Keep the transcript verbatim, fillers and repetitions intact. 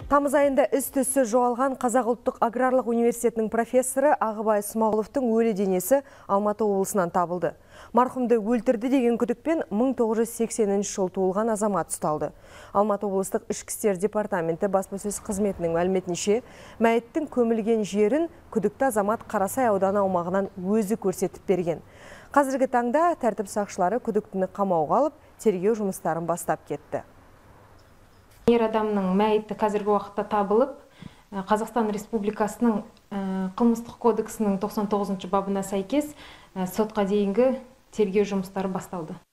Тамыз айында із-түссіз жоғалған Қазақ ұлттық аграрлық университетінің профессоры Ағыбай Смағұловтың өлі денесі Алматы облысынан табылды. Марқұмды өлтірді деген күдікпен мың тоғыз жүз сексенінші жыл туылған азамат ұсталды. Алматы облыстық ішкі істер департаменті баспасөз қызметінің мәліметінше, мәйіттің көмілген жерін күдікті азамат Қарасай ауданы аумағынан өзі көрсетіп берген. Қазіргі таңда тәртіп сақшылары күдіктіні қамауға алып, тергеу жұмыстарын бастап кетті. Ер адамның мәйіті қазіргі уақытта табылып, Қазақстан Республикасының қылмыстық кодексінің тоқсан тоғызыншы бабына сәйкес сотқа дейінгі тергеу жұмыстары басталды.